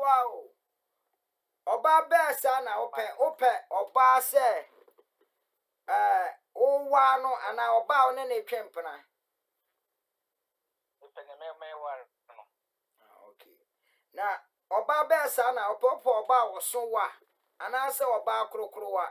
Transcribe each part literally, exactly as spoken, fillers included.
wow. Oba besa na ope ope oba se eh o wa no ana oba one na twempena. Ipene me me war no. Ah okay. Na oba besa na opopo oba wo so wa ana se oba krokro wa.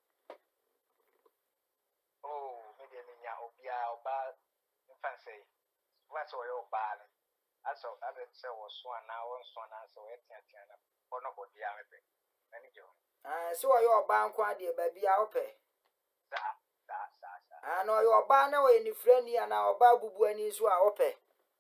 Oh, me de me nya obia oba mfansei. Wa so yo oba no. Aso abe se wo so ana wo so ana se wo etiatia na. Ono bodia me pe. Ani je. Ah se wo yo oba nko ade ba bia ope. Sa sa sa sa. Ah no yo oba na we ni frani ana oba bubu ani so a ope.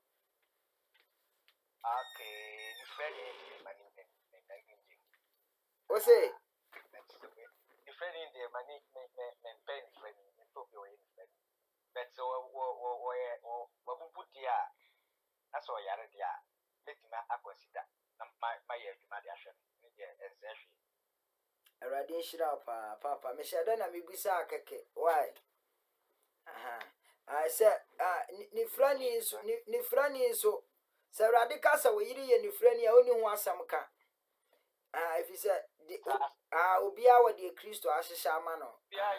Okay, the friend in the money managing. O say The friend in the money men pen friend in Tokyo in friend. But so what put dia that's all yard dia. Let me consider my my education in the ancestry. a radin shira pa papa me shada na me bisa akeke why aha I said ah ni frani so ni frani so se radika sa we yiri ye ni frani a oni ho asam ka ah if you say ah obi a we de Kristo ahihya ama no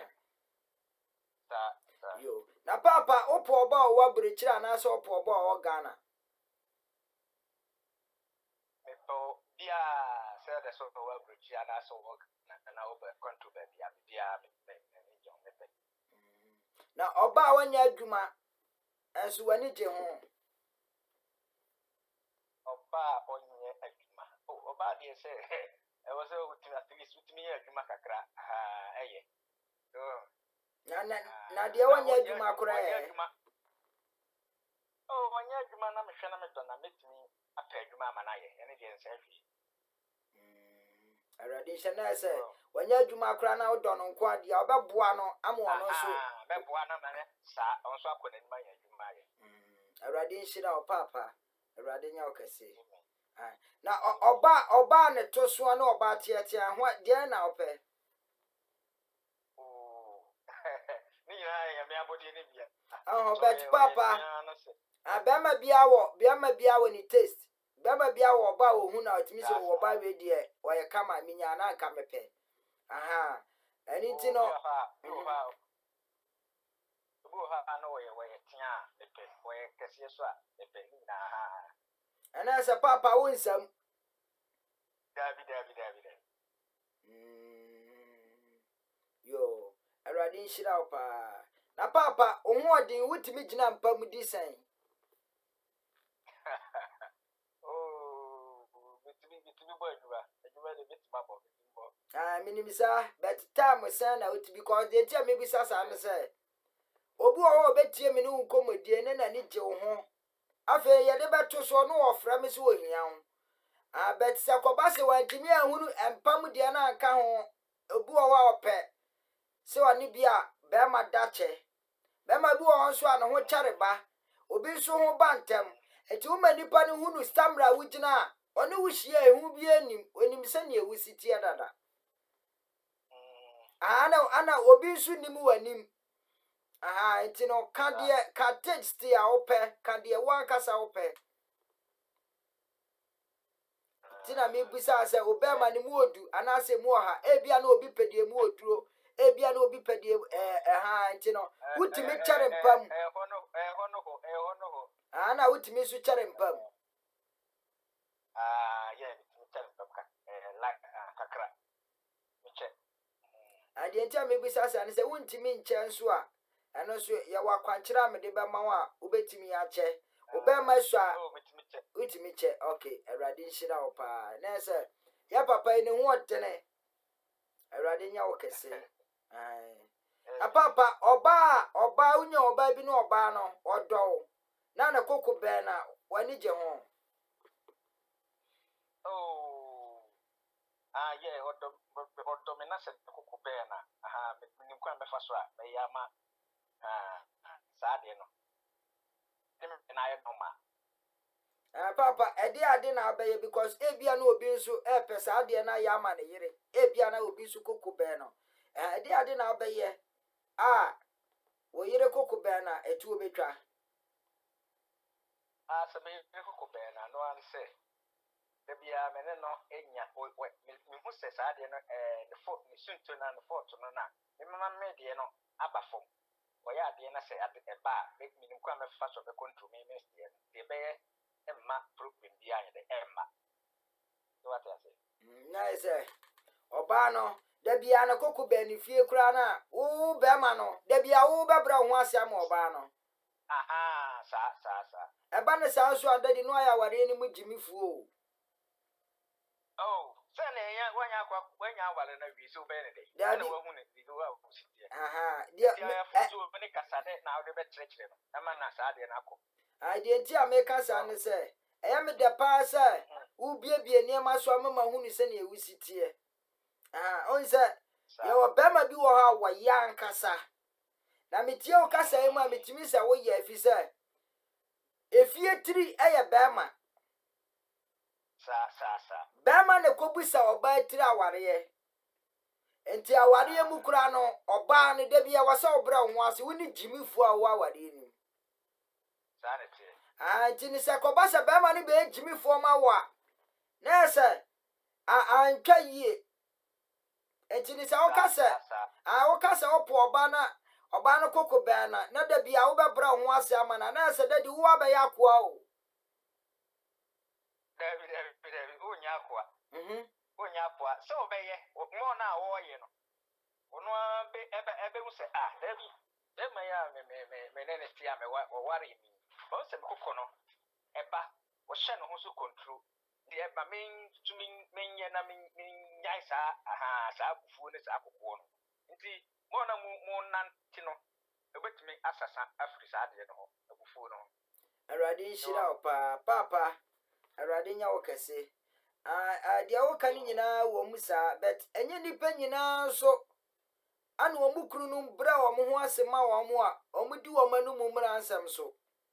yo na papa opo oba o wa brechira na so opo oba o Ghana me to dia say the so wa brechira na so work na over control bia bia me me John me pe na oba wanya adwuma enso wani je ho oba onye adwuma oh oba de say e was a at least with me adwuma kakra ah eye so na na na de wanya adwuma akora e oh wanya adwuma na me hwe na me do na metimi apa adwuma ama na ye ene de nsa hwe mm arade shana say wanya adwuma akora na odo no nko ade obeboa no ama no so ah beboa na na sa onso akona ni ma ya adwuma ye mm arade nshira o papa arade nya okese ah na oba oba ne toso na oba tietia ho de na ope oh ni ya ya me abodi ni bia ah bet papa abema bia wo bia bia wo ni taste bema bia wo oba wo hu na otimi so wo ba we de wo ye kama minya na nka mepe aha ani ti no bo ha no ye wo ye tia mepe wo ye kese so a mepe ni na ha ana sa papa wo nsam dabi dabi dabi dabi mm yo arade nshira opa na papa ohu odin wutimi gina mpam di san oh bitimi bitimi bo adwuma adwuma de bitima bo bitimbo ah minimisa but time san na wut because they tell me bisa sa me say obu o betie me no nkomodie ne na ni je wo ho afa ye de beto so no ofra me so ohia ho ah but se koba se wantimi ahunu empam de na aka ho obu o wa ope se oni bia be ma dache be ma bu o so ana ho chareba obi so ho bantem eti wo manipa ne hunu stamra wugina oni wuhia ehu bi anim onim se ne ewusiti adada ana ana obi so nim wanim aha enti no kadie cottage stay a ope kadie wan kasa ope tina me bisa se obema ne mu odu ana se mu oha ebia na obi pedie mu oduro ebia na obi pedie eh aha enti no wutimi kyare mpam eh hono eh hono ho eh hono ho ana wutimi su kyare mpam ah yeah bitimi kyare mpam ka eh like kakra miche ade enti me bisa se ana se wuntimi nche nso a eno so ye wa kwankyera me de be ma wa obetimi ya che obema so a utimi che okay erade nshira opa na se ya papa ni hu otene erade nya wo kese ai a papa oba oba unya oba bi no oba no odo na na koko be na wani je ho oh ah yeah odo odo me na se koko be na aha me nkwan be fa so a me ya ma ah sa de no dem na ya no ma ah papa ede ade na abaye because ebia na obi nso e pesa ade na ya ma ne yire ebia na obi nso koko be no eh ede ade na abaye ah wo yire koko be na etu obetwa ah se me koko be na no an se the Bia Meneno, Enya, or who says I didn't the fort, the soon to none, the fort to none. The mamma made the no, Abafom. Or ya, the Anna say at a bar, make me come a fast of the country, may miss the bear, Emma, proving behind the Emma. What I say? Nice, eh? Obano, there be an cocoa benny fear crana, oh, Bemano, there be a Uber brown one Sam Obano. Aha, sa, sa, sa. A banner sounds so that you know I were any with Jimmy Fool. Oh, send a young one when you are in a visual benefit. The other woman is the world. Aha, dear, now the better. A man as I didn't know. I didn't make us answer. I am the passer who be near my swammer who is any we sit here. Ah, oh, sir, your Bama do how wa young cassa. Now, me tell Cassa, my Miss away if he said. If you three a Bama. Sa, sa, sa. Bama ne kobusa oba three aware. Enti aware mu kura no oba ne da bia wasa obra ho ase woni Jimmy fu awa aware ni. Sanity. Ah, tini se kobasa Bama ne be Jimmy fu ma wa. Na se a antwa yie. Enti ni se o ka se ah o ka se opo oba na oba no koko ba na na da bia wo be bra ho ase amana na se da di wo abeya akoa o. David, David, David, Unyaqua. Mhm. Unyaqua. So, be ye, more now, or you know. One be ever, ever say, ah, David, then my arm, may then see me or worry me. Also, Cocono, Eba, or Shannon who's control. The Eba mean to me, mean, and I mean, yes, ah, Sabu Funes Abu. Indeed, more than more nantino. A bit me assassin after Sadia, a buffon. A radish pa, papa. Arade nya wokese ah dia wokani nyina wo musa but enye nipa nyina so anu omukuru no bra wo ho asema wo mo a omudi wo manu mu mra ansem so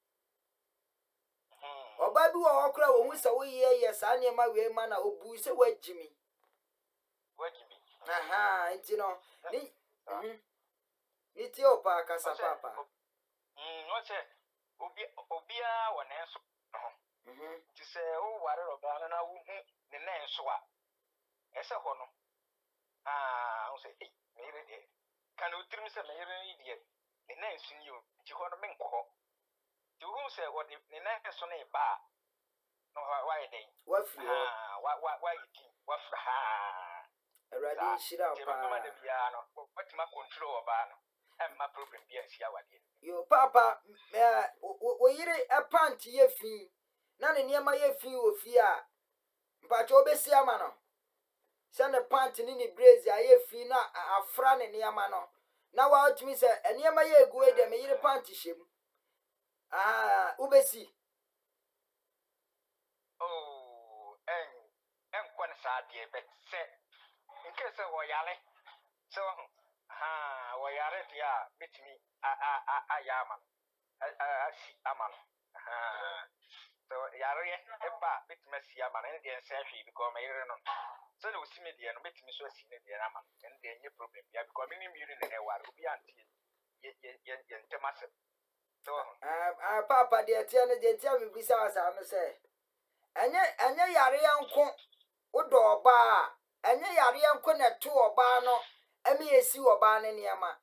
oba bi wo okra wo hu sa wo ye ye sa ne ma we ma na obu se wagimi wagimi aha enti no ni mhm ni ti opa kasa papa mm no se obi obia wo na enso mhm ti se o ware roba na wo hu ne na enso a ese ho no ah o se eh me re de kan o tirim se me re ni de ne na enso ni o ti ho no me nko ti hu se wo de ne na enso na ba no wa ye den wa fi ah wa wa wa yi wa fra ha erade shira pa pa ma de bia no what ma control oba no em ma problem bia sia wade yo papa eh o yire e pant ye fi na ne niema ye fi ofi a mpacho obesi ama no se ne pant ni ni brace a ye fi na afra ne niema no na wa otimi se niema ye egu e de me yire pant hyem ah obesi oh en en kwan sa de bet se in case wo yale so ha wo yare dia bitimi a a a yama a si amano ha so yare e ba bitimi si amano en de se hwe because me yire no so le usimi de no bitimi so si ne de na amano en de nye problem ya because me ni mi yire ne e ware obi anti ye ye ye ntemase so ah ah papa de tie ne de tie me bisa wasa no se enye enye yare yanko udo oba enye yare yanko na to oba no emi esi oba ne niema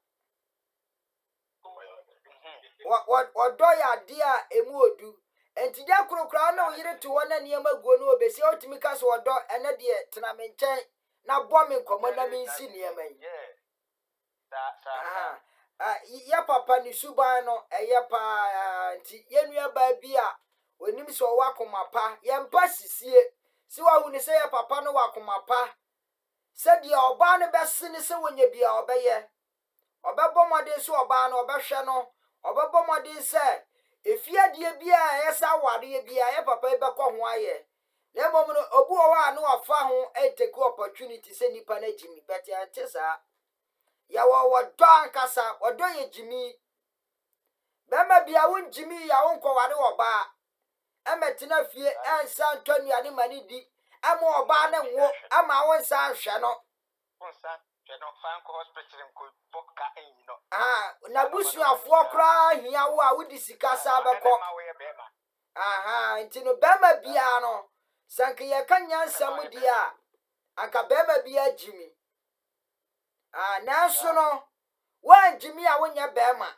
wa wa odo ya de a emu odu entija krokra na oyire to wona niema guo no obesi otimi ka so odo ene de tena me nchen na bo me nkomo na me nsi niema yi sa sa ah ah ya papa ni suban no eye pa nti yenua ba bi a onim so wakomapa ye mpa sisie si wa hu ni se ya papa no wakomapa se dia oba ne bese ni se wonya bia obeye obebo modin so oba no obehwe no obebo modin se efia die bia yesa ware bia ye papa be ko ho aye na mom no obu o wa no afa ho e take opportunity se nipa na jimi beti antesa ya wo wo do ankasa odo ye jimi bema bia won jimi ya won ko ware oba emetina fie ensa ntonuane mani di ama oba na nwo ama won sa hwe no onsa hwe no fan ko hospital nko boka enyi no ah na busu afo kra hia wo a wodi sika sa beko aha ntino bema bia no sanke ye kanya nsam dia anka bema bia jimi ah na so no wan jimi a wonya bema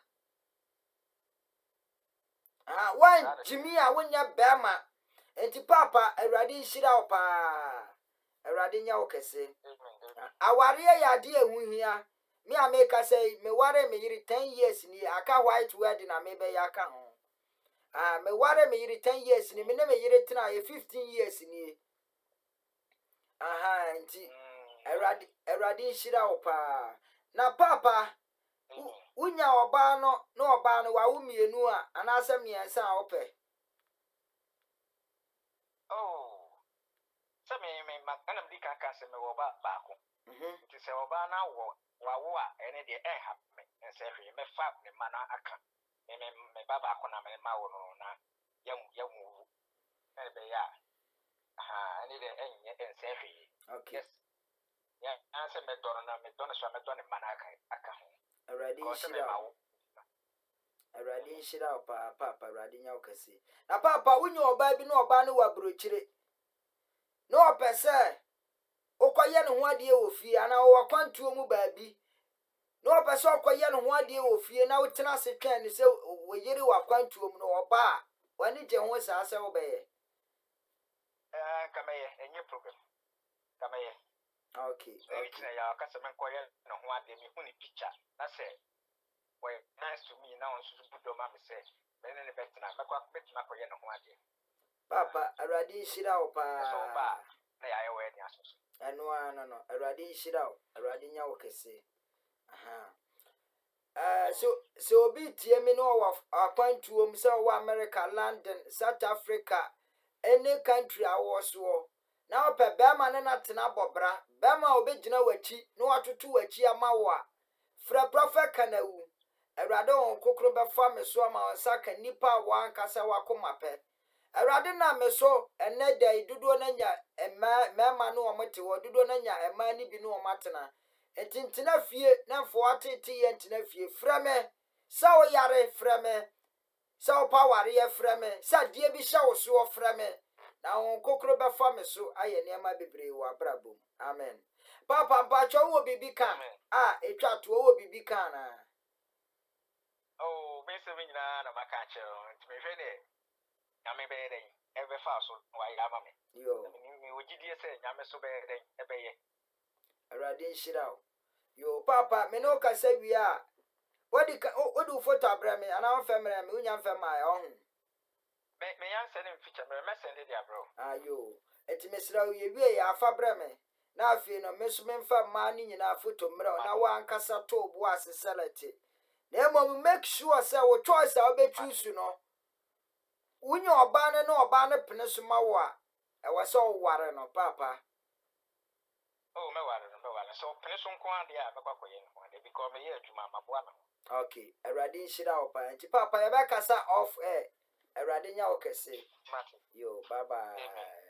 ah wan jimi a wonya bema enti papa awrade nhira opa awrade nya wo kese aware ya de ehuhia me ameka say me ware me yiri ten years ni aka white wedding na me be ya ka ho ah me ware me yiri ten years ni me na me yiri tena ye fifteen years ni aha nti awrade awrade nhira opa na papa unya oba no na oba no wa wo mienu a anase miensa a ope oh so me me makana mdika ka se me wo ba ba ko mhm nti se oba na wo wa wo a ene de eh ha me se hwe me fa me mana aka me me me ba ba ko na me ma wo no na yam yam wu ene be ya aha ene de enye ense hwe okay yes ya anse me do na me do na so me do ne mana aka aka ho awrade ko se me nhira ma wo awrade nhira opa papa awrade nya wo kese na papa unya oba bi na oba no wa brochire no opese okoye ne ho ade wo fie ana wo kwantuo mu baabi no opese okoye ne ho ade wo fie na wotena se twan ne se wo yiri wa kwantuo mu no oba wani je ho sa se wo beye eh kamaye enye problem kamaye okay okay okay ya ka se me koye ne ho ade mi hu ni picture na se well nice to me now so budo ma me say me ne betina me kwa betina koye ne ho ade papa awrade nhira wo pa so ba na ya ye we ni asoso eno ano no awrade nhira wo awrade nya wo kese aha eh so so obi tie me no wa akwantuo mu se wo America London South Africa any country awo so na ope bema ne na tena bobra bema obegina wachi no watoto wachi amawa fra prophet Kanawu awrade on kokro be fa me so ma onsaka nipa wa ankasa wakomape awrade na me so enne dai dudo na nya ema mema no omote wo dudo na nya ema ni bi no omatena entintina fie na mfo atete ye entina fie frame sa wo yare frame sa wo power ye frame sa die bi sha wo so frame na on kokro be fa me so aye niam bebre wo abrabom amen papa mpa cho wo bibi kan ah etwa to wo bibi kan na oh me se me nyina na maka chero nti me hwe ne nyame be den e be fa so wa ya ma me yo me me ogidie se nyame so be den e be ye awrade nhira wo yo papa me no ka sa wi a wodi wodi photo abrame ana family me unya family a ohun me me yan send him feature me me send it there bro ayo eti mesra wo ye wi ya afa brame na afi no meso memfa ma ni nyina photo mra na wa ankasa to obo aseselete na mom make sure say wo choice a obe choose no unya oba ne no oba ne pene so ma wo a e wo so ware no papa oh me ware no me ware so pene so nko ade a be kwakoye no ade because me ye adwuma maboa me okay awrade nhira wo pa nti papa ye be kasa off air awrade nya wo kese Martin. yo bye bye.